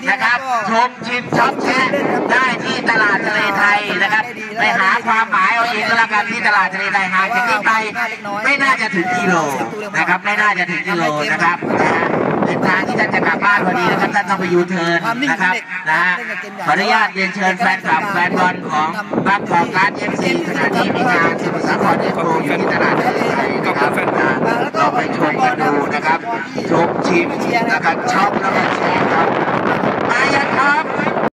นะครับชมชิมช็อปแชะได้ที่ตลาดทะเลไทยนะครับไปหาความหมายเอาเองก็แล้วกันที่ตลาดทะเลไทยห่างจากนี้ไปไม่น่าจะถึงกิโลนะครับไม่น่าจะถึงกิโลนะครับเป็นทางที่ท่านจะกลับบ้านพอดีนะครับท่านต้องไปยูเทิร์นนะครับนะฮะขออนุญาตเรียนเชิญแฟนคลับแฟนบอลของบางกอกการ์ดFCขณะนี้มีงานสมุทรสาครเอ็กโปอยู่ที่ตลาดทะเลไทยนะครับเราไปชมกันดูนะครับชมชิมนะครับช็อปแล้วก็